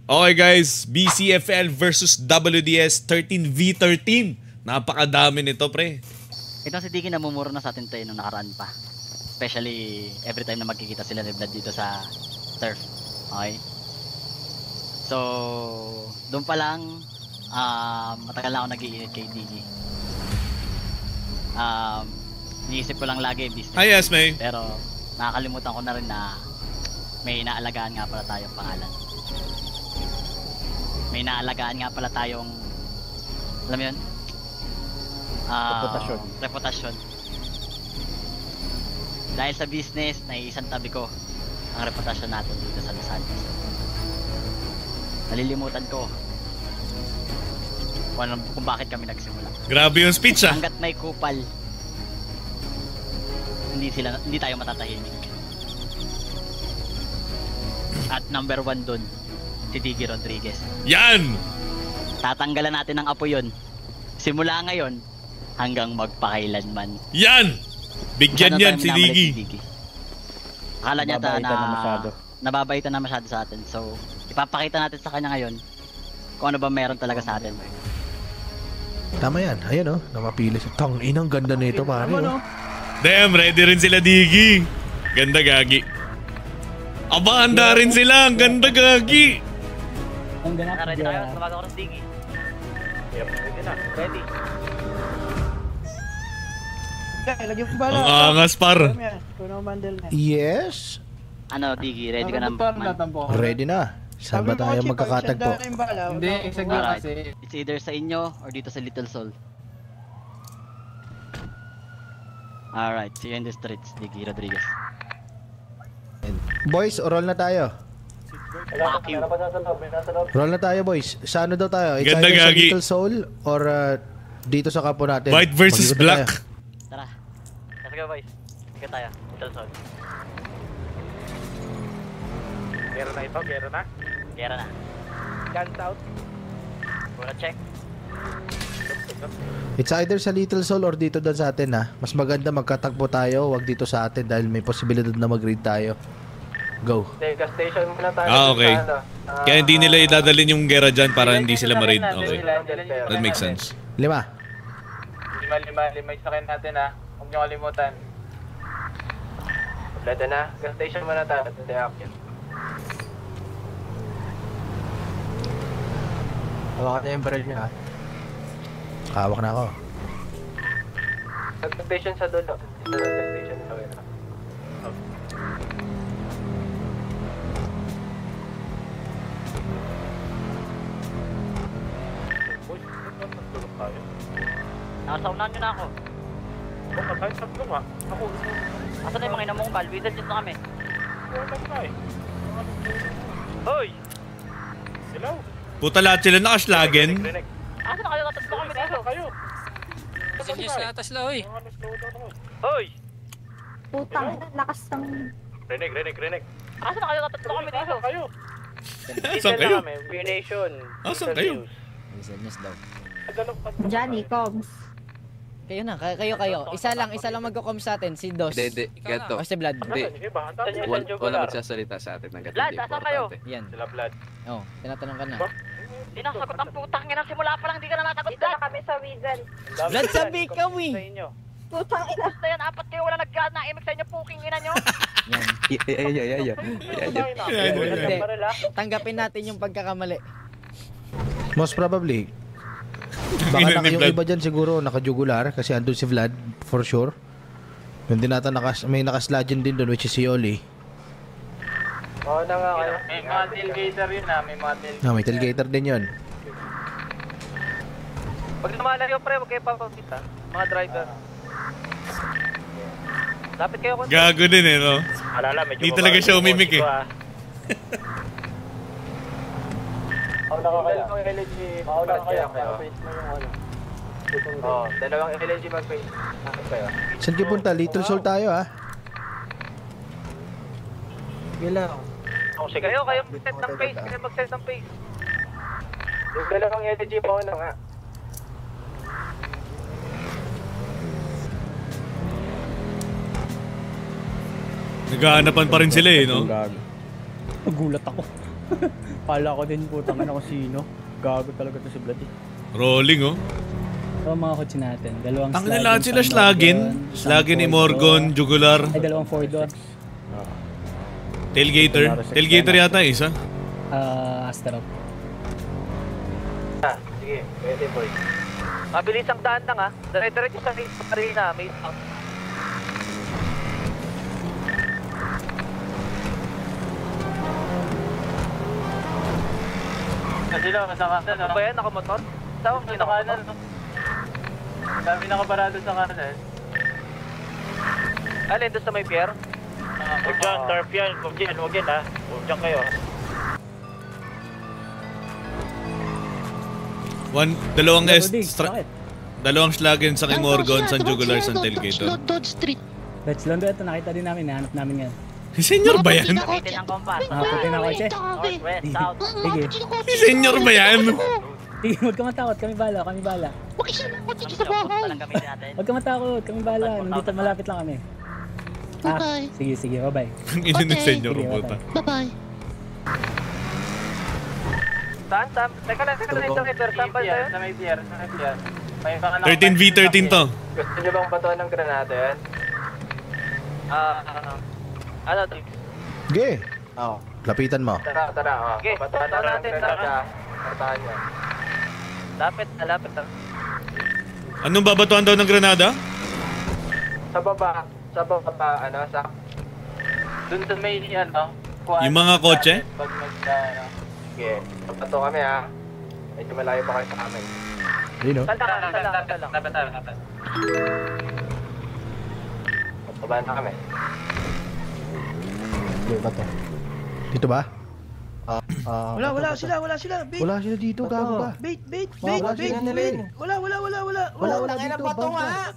Okay guys, BCFL versus WDS 13v13. Napakadami nito, pre. Ito si Diggy namumuro na sa atin tayo nung nakaraan pa. Especially every time na magkikita sila ni Vlad dito sa turf. Okay? So, doon pa lang, matagal na ako nag-iinit kay Diggy. Iniisip ko lang lagi business. Hi, Esme. Pero nakakalimutan ko na rin na may inaalagaan nga pala tayong pangalan. May inaalagaan nga pala tayong, alam mo yun? Reputasyon. Dahil sa business, naiisang tabi ko ang reputasyon natin dito sa Los Angeles. Nalilimutan ko kung bakit kami nagsimula. Grabe yung speech, ah. Hanggat may kupal, hindi tayo matatahimik. At number 1 dun, si Diggy Rodriguez. Yan! Tatanggalan natin ng apo yun. Simula ngayon, hanggang magpakailanman. Yan! Bigyan yan si Diggy. Akala niya nababaitan na masyado sa atin. So, ipapakita natin sa kanya ngayon kung ano ba meron talaga sa atin. Tama yan. Ayan, oh. Nakapili siya. Tang-inang ganda nito, pare. Oh. Damn, ready rin sila, Diggy. Ganda, gagi. Aba, handa rin sila. Ang ganda, gagi. Ready tayo. Tumawag ako ng Diggy. Yep, ready na. Ready. Lagyan ko ba Ang angas, par. Yes. Ano, Diggy? Ready ka na? Ready na. Saan ba tayo magkakatagpo? Hindi, exactly kasi. It's either sa inyo or dito sa Little Soul. Alright, see you in the streets, Diggy Rodriguez. Boys, roll na tayo. Fuck you. Roll na tayo, boys. Sa ano daw tayo? It's Ganda, either sa gagi. Little Soul or dito sa kapo natin. White versus Mag-ikot black. tayo. Tara. Let's go, boys. Sige tayo. Little Soul. Gera na ito, gera na. Gera na. Guns out. Muna check. It's either sa Little Soul or dito doon sa atin, ha. Mas maganda magkatagpo tayo, wag dito sa atin dahil may posibilidad na mag-raid tayo. Go. Gas station muna tayo. Okay. Kaya hindi nila idadalin yung gera dyan para hindi sila ma-raid. Okay. That makes sense. 5. Lima yung sakin natin, ha. Huwag nyo kalimutan. Kompleto na. Gas station muna tayo. Hindi action. Hawakan na yung barrel niya, ha. Hawak na ako. Gas station sa dulo. Gas station sa dulo. Nakasaunahan nyo na ako. Oo, kahit tatlo nga. Ako. Asan na yung mga inamong bal? Wizard dito kami. Wala na eh. Hoy! Silaw! Puta lahat sila nakaslagen. Asan na kayo? Tatatlo kami dito. Kayo! Silyos na atas la, oy. Hoy! Putang, lakas ng... Rinig. Asan na kayo? Tatatlo kami dito. Kayo! Saan kayo? V-Nation. Saan kayo? Johnny, Combs. Kayo na, kayo. Isa lang magko-com sa atin, si Dos. Hindi, ganito. O si Vlad. Hindi. Wala magsasalita sa atin ng ganito. Vlad, asan kayo? Yan. Sila Vlad. Oh, tinatanong ka na. Di nasagot ang putang ina. Simula pa lang di ka na nasagot. Dito na kami sa Wizard. Vlad, sabi ka, Sa wi. inyo. Putang ina. Basta yan, apat kayo wala nag-naimik sa inyo. Puking ina nyo. Yan. Hindi. Tanggapin natin yung pagkakamali. Most probably. Baka yung iba dyan siguro nakajugular kasi andun si Vlad for sure. Yung din nata may nakaslagin din doon which is si Oli. Oo na nga kayo. May mga tailgater yun, ha. May mga tailgater. May tailgater din yun. Pag naman kayo, pre, huwag kayo papapita. Mga driver. Lapit kayo konti. Gago din eh, no? Alala, medyo Di talaga siya umimik eh. Mauna ka kaya. Oo, dalawang LNG mag-face. Saan kayo punta? Little Soul tayo, ha. Sige. Kayo set ng pace. Kayo mag-set ng pace. Yung dalawang LNG mauna nga. Nagahanapan pa rin sila eh, no? Nagulat ako. Kala ko din putang ina ko sino. Gago talaga to si Blood eh. Rolling oh. Ito ang mga kotse natin. Dalawang Ang lahat sila slagin. Slagin ni Morgan, Jugular, Ay, dalawang 4-door. Tailgater. Tailgater yata isa. Asterop. Sige, pwede boy. Mabilis ang daan lang ha. Dire-diretso sa arena, may isang. Kasi lang, masama na. Ano ba yan? Nakamotor? Saan mo nakanan? Dami nakaparado sa kanan. Alin, doon sa may pier? Huwag dyan, turf yan. Huwag yan ha. Huwag dyan kayo. Dalawang slagin sa kay Morgan, sa Jugular, sa Tailgater. Dutch Londo, ito nakita din namin. Nahanap namin yan. Si Senyor ba yan? Gamitin ang kompas. Nakaputi na kotse. Northwest, south. Sige. Si Senyor ba yan? Sige, huwag ka matakot. Kami bala, kami bala. Talang gamitin natin. Huwag ka matakot. Kami bala. Nandito malapit lang kami. Sige, sige. Bye-bye. Ang ina ni Senyor Sige, puta. Bye-bye. Saan? Teka lang, ito. Sample tayo? Sa may pier. 13v13 to. Gusto nyo bang batuan ng granada yan? Ano, Tiggs? Sige. Lapitan mo. Tara. Okay, batuan natin. Batuan yan. Lapit na. Anong babatuan daw ng granada? Sa baba, dun sa may, Yung mga kotse? Pag sige, bato kami ha. Medyo malayo pa kayo sa amin. Yun o. Lapit. Babahan na kami. Dito ba? Wala sila. Bait. Wala sila dito, gago ka. Bait. Wala sila nila. Wala dito, bangka.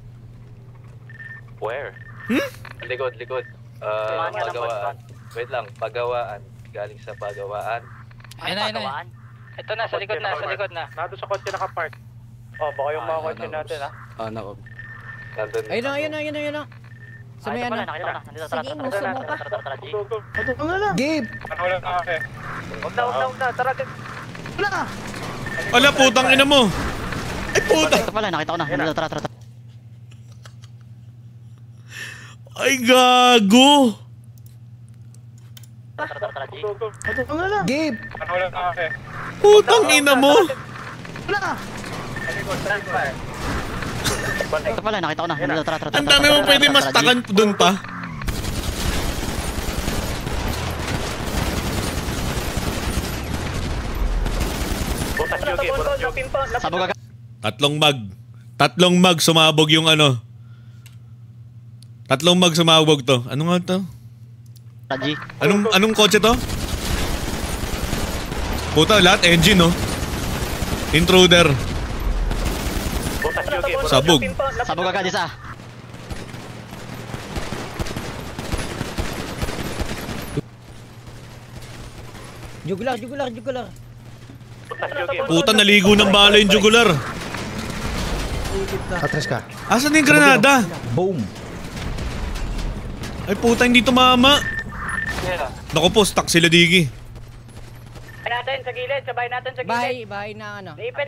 Where? Likod. Pagawaan. Wait lang, pagawaan. Galing sa pagawaan. Ayun na. Ito na, sa likod na. Nado sa kotse nakapark. Baka yung mga kotse natin ha. Nandun. Ayun na. Sa may ano. Nakita ko na. Nandito, tara. Sige, muso mo pa. Tara, G. Gabe! Wala na kami. Huwag na. Tara. Ala, putang ina mo. Ay, puta. Ito pala, nakita ko na. Nandito, tara. Ay, gago. Tara, G. Gabe! Wala na kami. Putang ina mo. Ito pala, nakita ko na. Nandito, tara. Ang dami mo pwede mastakan dun pa. Sabog agad. Tatlong mag sumabog yung ano. Tatlong mag sumabog to. Ano nga to? G. Anong kotse to? Puta, lahat engine, no? Intruder. Sabog. Sabog agad isa. Jugular. Puta, naligo ng bala yung Jugular. Atras ka. Asan yung granada? Boom! Ay puta, hindi tumama. Naku po, stuck sila Digi. Sabay natin sa gilid. Bahay na ano. Naipit.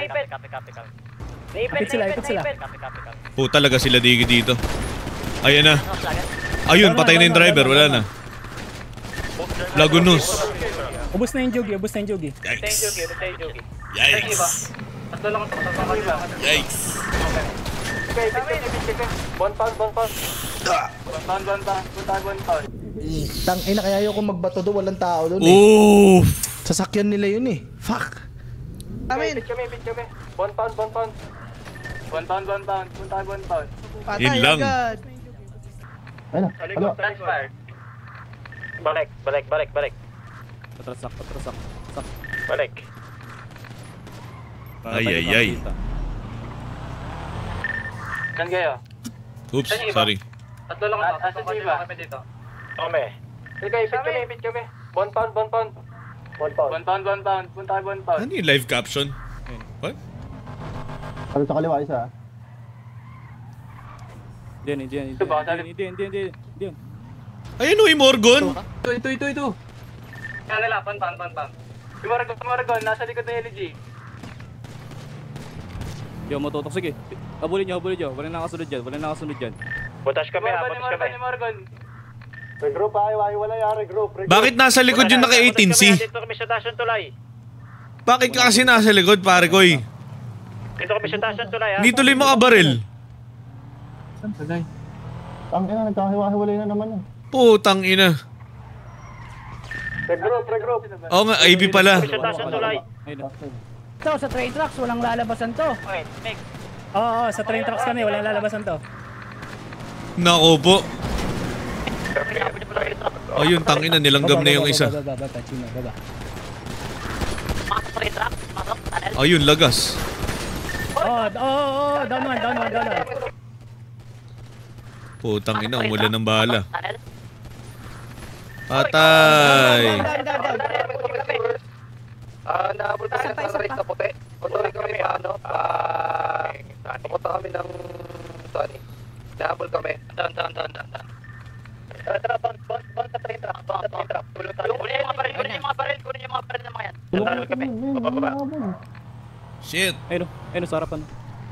Ipit sila. Puta, talaga sila Digi dito. Ayan na. Ayun, patay na yung driver, wala na. Lagunos. Ubus na yung jogi. Yikes. Jogi. Yikes. Yikes. Bon pound. Tang ina, kaya ayoko magbato doon, walang tao doon eh. Oof. Sasakyan nila yun eh. Fuck! Bit kami. Bon pound. Yun lang. Ano? Balik. Patrasak. Balik. Ay. Saan kayo? Oops, sorry. Tatlo lang kami dito. Kami. Bit kami. Bon pound. Punta bon pound. Ano yung live caption? What? Ano sa kaliwa isa? Diyan. Ayun o, yung Morgan. Ito. Yan nila, pan. Yung Margon, nasa likod ng LG. Yo, matutok. Sige. Habulin nyo. Walang nakasunod dyan. Butas kami. Margon. Regroup, regroup. Bakit nasa likod yung naka-18C? Dito kami sa taas ng tulay. Bakit ka kasi nasa likod, pare koy? Dito kami sa taas ng tulay, ha? Hindi tuloy makabaril. Saan tulay? Ang ina, nagkakahiwa-hiwalay na naman. Putang ina. Regroup. Oo nga, IP pala. Sa taas ng tulay. So, sa train tracks, walang lalabasan to. Okay, next. Oo, sa train tracks kami, walang lalabasan to. Nako po. Ayun, tangina, nilanggam na yung isa. Baba, Chino, baba. Ayun, lagas. Down one. Putang ina, umulan ng bala. Patay. Nahabol kami ng sunrise na puti. Patuloy kami papunta kami ng Tony. Nahabol kami. Down. Kunin yung mga baril na mga yan. Nahabol kami. Baba. Shit. Ayun, sa harapan.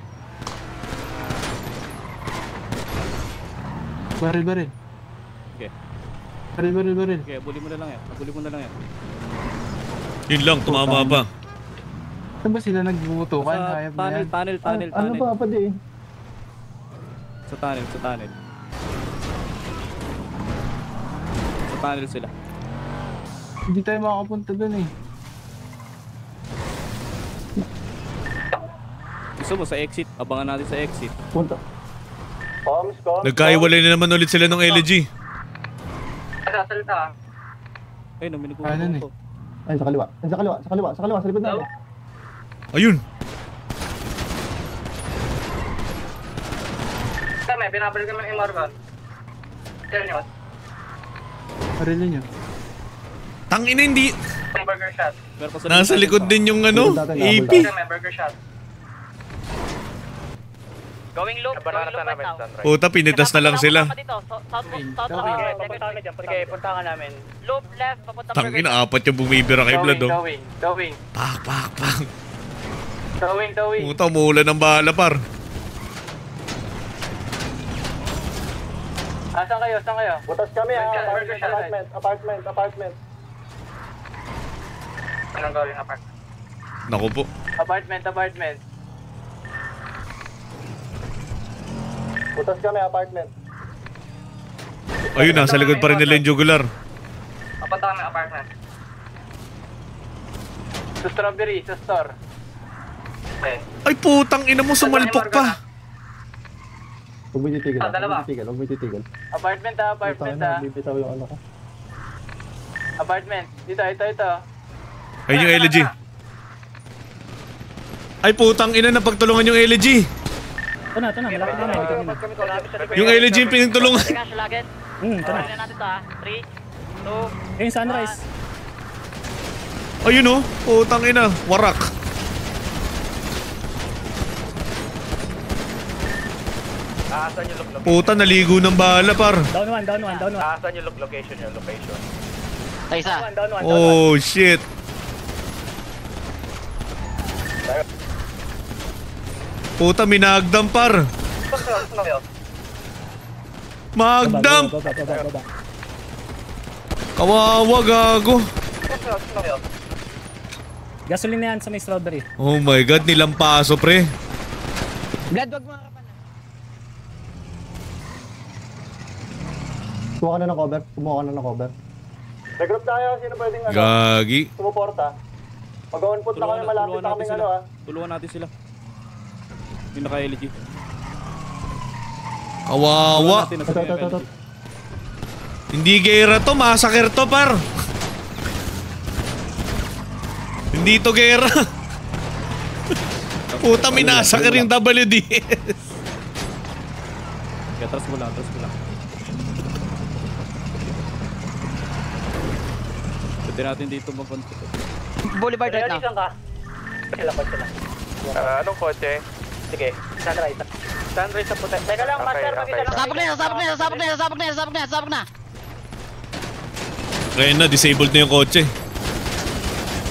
Baril. Okay. Baril. Okay, habulin mo na lang yan. Yun lang, tumama pa. Saan ba sila nagbubutukan? Sa tunnel. Ano ba pwede? Sa tunnel. Sa tunnel sila. Hindi tayo makakapunta dun eh. Gusto mo sa exit? Abangan natin sa exit. Punta. Comms. Nagkaiwalay na naman ulit sila ng LG. Sasalita. Ayun, may Kanan eh. nagbubuto. Ay, sa kaliwa, sa likod na. Ayun. Kami, pinabalik kami ng Margon. Seryo. Barilin nyo. Tangina, hindi. Burger shot. Nasa likod din yung ano, AP. Kami, burger shot. Going loop now. Puta, pinitas na lang sila. Punta ka namin. Loop left, papunta Tangina, apat yung bumibira kay Vlad, oh. Going. Pak. Going. Puta, umuulan ng bala, par. Saan kayo? Butas kami apartment. Anong gawin apartment? Naku po. Apartment. Butas kami apartment. Ayun, nasa likod pa rin nila yung jugular. Papunta kami apartment. Sa strawberry, sa store. Okay. Ay, putang ina mo, sumalpok pa. Huwag mo titigil. Dalawa. Huwag mo titigil. Apartment. Bibitaw yung ano ko. Apartment. Ito. Ayun yung LG. Ay, putang ina, napagtulungan yung LG. Ito na, malapit na namin. Yung LG yung pinagtulungan. Teka, Shalagan. Ito na. Tingnan natin to, ha. 3, 2, Yung sunrise. Ayun, oh. Putang ina, warak. Aasan yung location? Puta, naligo ng bala, par. Down one. Aasan yung location? Sa isa. Down one. Oh, shit. Puta, minagdam, par. Magdam. Baba. Kawawa, gago. Gasoline na yan sa may strawberry. Oh my god, nilampaso, pre. Vlad, wag mo harapan na. Kumuha ka na ng cover. Regroup tayo, sino pwedeng Gagi. sumuporta? Mag-on put na kami, malapit na kaming Tulungan natin sila. Yung naka-LG. Kawawa. Ito. Hindi gera to, massacre to, par. Hindi to gera. Puta, minasakir yung WDS. Atras mo lang. Pwede natin dito mapunta. Boulevard right now. Saan ka? Anong kotse? Sige, sunrise sa puti. Teka lang, master, makita lang. Sabog na. Kaya na, disabled na yung kotse.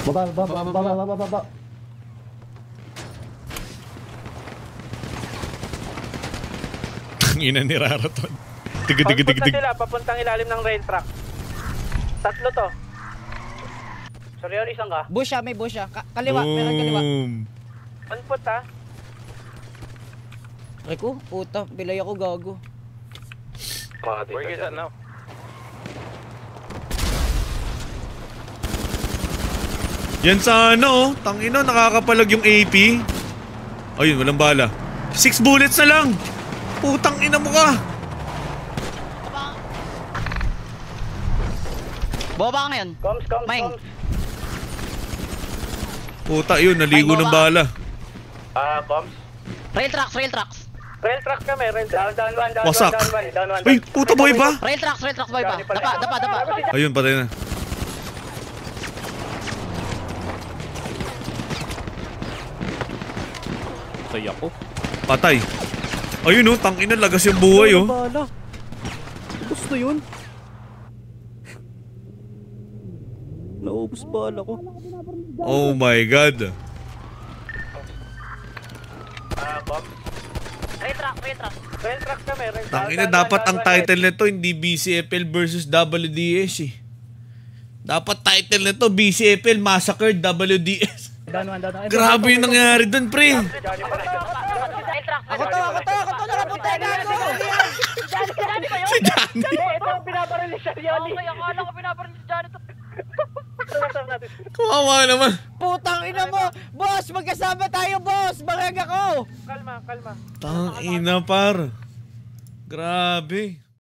Baba. Ina ni Raraton. Pagpunta sila, papuntang ilalim ng rail track. Tatlo to. Sorry, isang ka. Bush siya, may bush siya. Kaliwa, meron kaliwa. Anput ha. Rico, puta, bilay ako gago. Where is that now? Yan sa ano, tangina, nakakapalag yung AP. Ayun, walang bala. 6 bullets na lang. Putang ina mo ka. Baba ka ngayon. Coms. Maing. Puta, yun, naligo ng bala. Coms. Rail tracks. Rail track kami, rail track. Down one. Wasak. Down one. Ay, puta boy pa. Rail tracks boy pa. Dapa. Ayun, patay na. Patay ako. Patay. Ayun oh, tangina, lagas yung buhay oh. Bala. Gusto yun. Naubos bala ko. Oh my god. Rail track kami, rail track. Tangina, dapat ang title nito hindi BCFL versus WDS eh. Dapat title nito BCFL Massacred WDS. Down one. Grabe yung nangyari dun, pre. Ako to, nakapunta gago. Si Johnny. Ito ang binabaril ni Johnny. Akala ko pinaparin si Johnny to. Kawawa naman. Putang ina mo. Boss, magkasama tayo, boss. Bangag ako. Kalma. Tangina par. Grabe.